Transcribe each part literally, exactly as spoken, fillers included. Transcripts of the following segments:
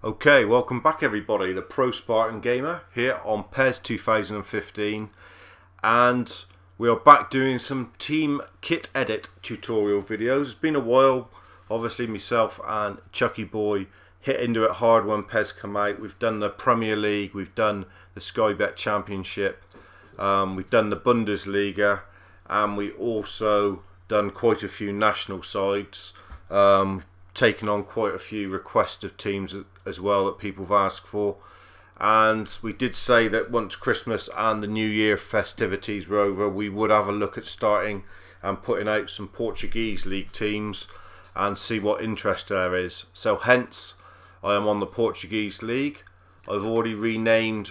Okay, welcome back everybody, the Pro Spartan Gamer here on PES two thousand fifteen, and we are back doing some team kit edit tutorial videos. It's been a while, obviously myself and Chucky Boy hit into it hard when PES come out. We've done the Premier League, we've done the Sky Bet Championship, um, we've done the Bundesliga, and we also done quite a few national sides, um, taken on quite a few requested teams as well that people have asked for. And we did say that once Christmas and the New Year festivities were over, we would have a look at starting and putting out some Portuguese league teams and see what interest there is. So hence I am on the Portuguese league. I've already renamed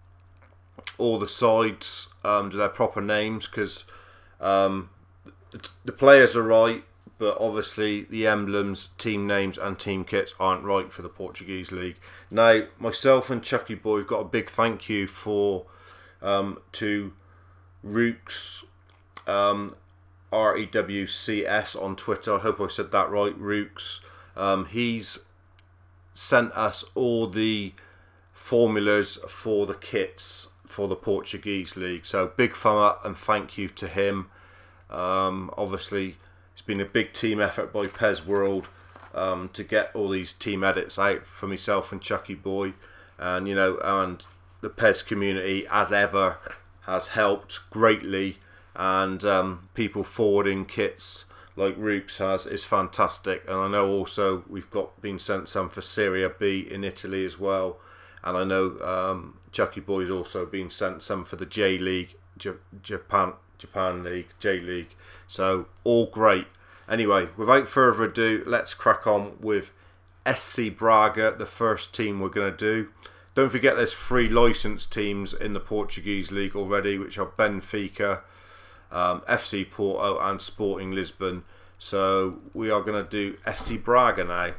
all the sides um, to their proper names because um, the players are right, but obviously the emblems, team names and team kits aren't right for the Portuguese league. Now, myself and Chucky Boy have got a big thank you for um, to Rooks, um, R E W C S on Twitter. I hope I said that right, Rooks. Um, he's sent us all the formulas for the kits for the Portuguese league. So big thumb up and thank you to him. Um, obviously, it's been a big team effort by PES World um, to get all these team edits out for myself and Chucky Boy, and you know, and the PES community, as ever, has helped greatly. And um, people forwarding kits like Rooks has is fantastic. And I know also we've got been sent some for Serie B in Italy as well. And I know um, Chucky Boy's also been sent some for the J League, J Japan. Japan League, J League, so all great. Anyway, without further ado, let's crack on with S C Braga, the first team we're going to do. Don't forget there's three licensed teams in the Portuguese league already, which are Benfica, um, F C Porto and Sporting Lisbon. So we are going to do S C Braga now.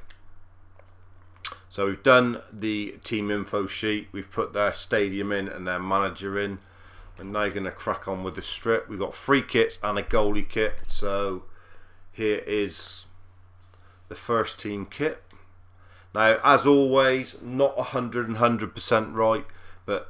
So we've done the team info sheet, we've put their stadium in and their manager in. And now going to crack on with the strip. We've got three kits and a goalie kit. So here is the first team kit. Now, as always, not one hundred percent right, but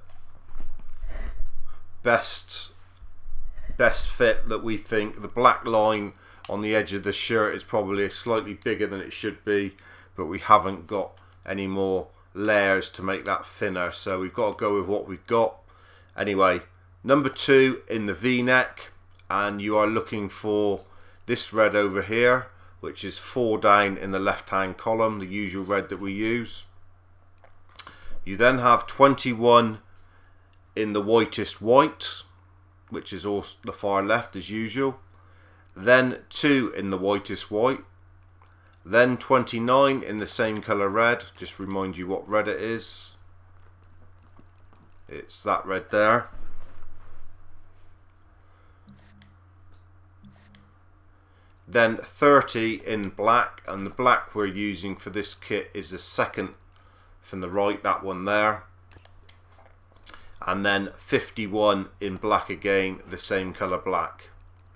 best best fit that we think. The black line on the edge of the shirt is probably slightly bigger than it should be, but we haven't got any more layers to make that thinner. So we've got to go with what we've got. Anyway, number two in the V-neck, and you are looking for this red over here, which is four down in the left hand column, the usual red that we use. You then have twenty-one in the whitest white, which is also the far left as usual. Then two in the whitest white. Then twenty-nine in the same colour red. Just remind you what red it is. It's that red there. Then thirty in black, and the black we're using for this kit is the second from the right, that one there. And then fifty-one in black again, the same colour black,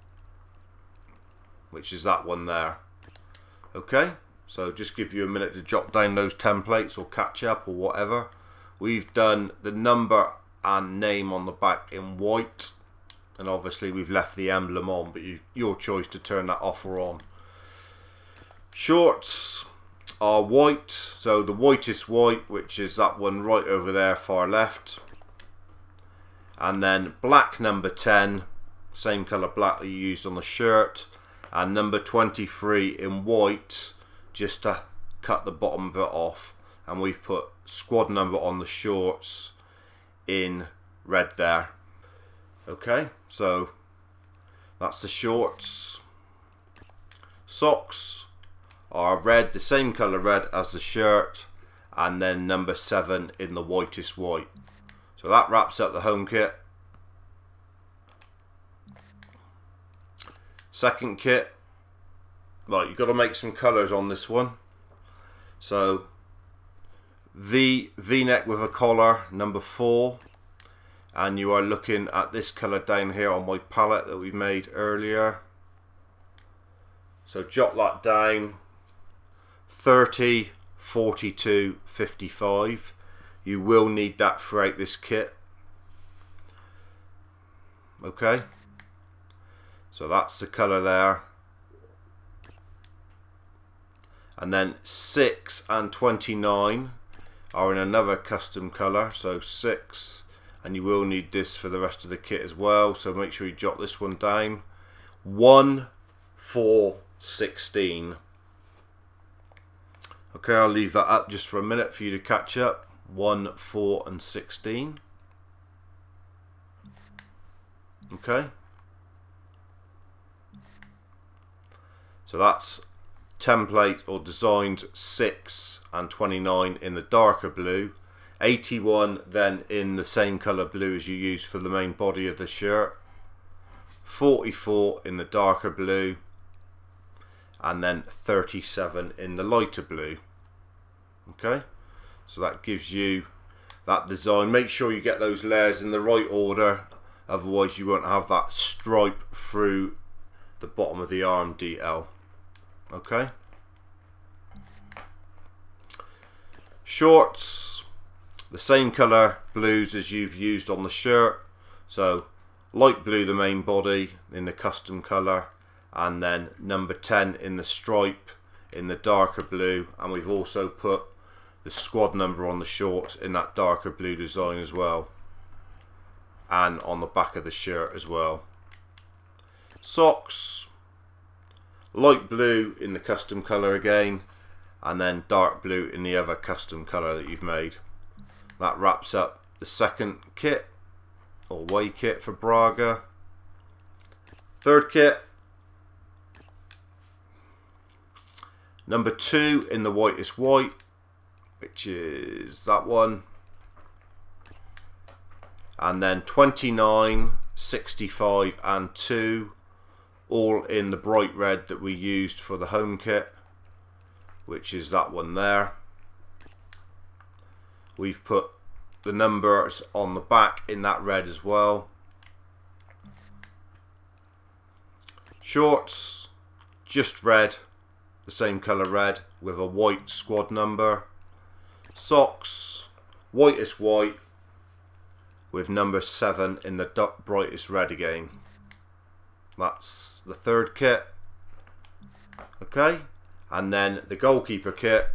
which is that one there. Okay, so just give you a minute to jot down those templates or catch up or whatever. We've done the number and name on the back in white. And obviously we've left the emblem on, but you, your choice to turn that off or on. Shorts are white, so the whitest white, which is that one right over there, far left. And then black number ten, same colour black that you used on the shirt. And number twenty-three in white, just to cut the bottom of it off. And we've put squad number on the shorts in red there. Okay, so that's the shorts. Socks are red, the same colour red as the shirt, and then number seven in the whitest white. So that wraps up the home kit. Second kit, right, you've got to make some colours on this one. So V V-neck with a collar, number four. And you are looking at this colour down here on my palette that we made earlier. So jot that down. thirty forty-two fifty-five. You will need that throughout this kit. Okay, so that's the colour there. And then six and twenty-nine are in another custom colour, so six, and you will need this for the rest of the kit as well, so make sure you jot this one down. one, four, sixteen. Okay, I'll leave that up just for a minute for you to catch up. one, four and sixteen. Okay, so that's template or designed six and twenty-nine in the darker blue, eighty-one then in the same colour blue as you use for the main body of the shirt, forty-four in the darker blue, and then thirty-seven in the lighter blue. Okay, so that gives you that design. Make sure you get those layers in the right order, otherwise you won't have that stripe through the bottom of the arm detail. Okay, shorts, the same colour blues as you've used on the shirt, so light blue the main body in the custom colour, and then number ten in the stripe in the darker blue, and we've also put the squad number on the shorts in that darker blue design as well, and on the back of the shirt as well. Socks, light blue in the custom colour again, and then dark blue in the other custom colour that you've made. That wraps up the second kit or away kit for Braga. Third kit, number two in the whitest white, which is that one, and then twenty-nine, sixty-five and two, all in the bright red that we used for the home kit, which is that one there. We've put the numbers on the back in that red as well. Shorts, just red, the same colour red with a white squad number. Socks, whitest white with number seven in the brightest red again. That's the third kit. Okay, and then the goalkeeper kit.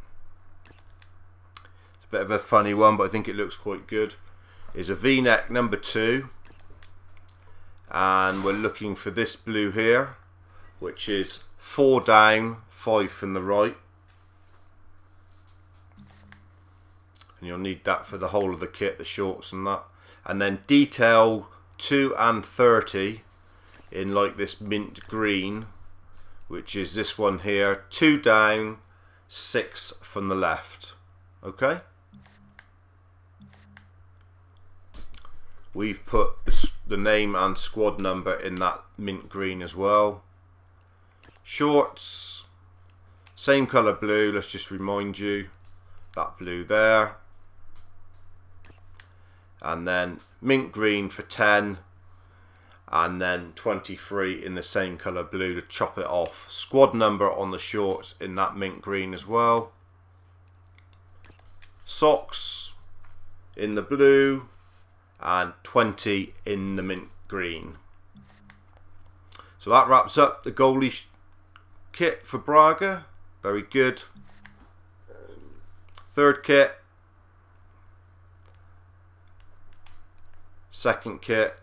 It's a bit of a funny one, but I think it looks quite good. Is a V-neck number two, and we're looking for this blue here, which is four down, five from the right. And you'll need that for the whole of the kit, the shorts and that. And then detail two and thirty in like this mint green, which is this one here, two down, six from the left. Okay, we've put the name and squad number in that mint green as well. Shorts, same colour blue, let's just remind you, that blue there, and then mint green for ten, and then twenty-three in the same colour blue to chop it off. Squad number on the shorts in that mint green as well. Socks in the blue and twenty in the mint green. So that wraps up the goalie kit for Braga. Very good. Third kit, second kit,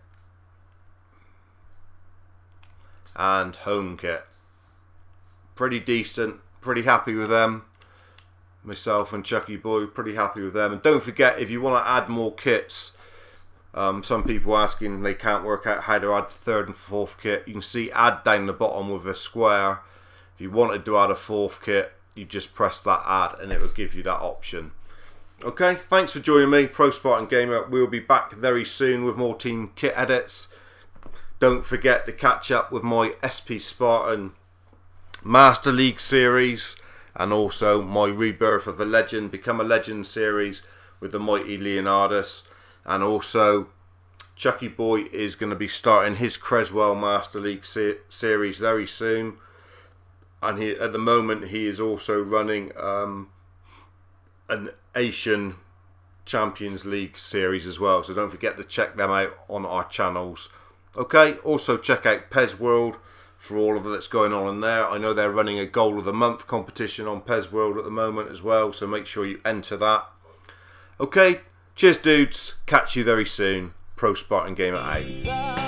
and home kit. Pretty decent, pretty happy with them. Myself and Chucky Boy, pretty happy with them. And don't forget, if you want to add more kits, um, some people asking they can't work out how to add the third and fourth kit. You can see add down the bottom with a square. If you wanted to add a fourth kit, you just press that add and it will give you that option. Okay, thanks for joining me, Pro Spartan Gamer. We'll be back very soon with more team kit edits. Don't forget to catch up with my S P Spartan Master League series and also my Rebirth of a Legend, Become a Legend series with the mighty Leonardus. And also Chucky Boy is going to be starting his Creswell Master League se series very soon. And he, at the moment he is also running um, an Asian Champions League series as well, so don't forget to check them out on our channels. Okay, also check out Pez World for all of that's going on in there. I know they're running a goal of the month competition on Pez World at the moment as well, so make sure you enter that. Okay, cheers dudes, catch you very soon. Pro Spartan Gamer out.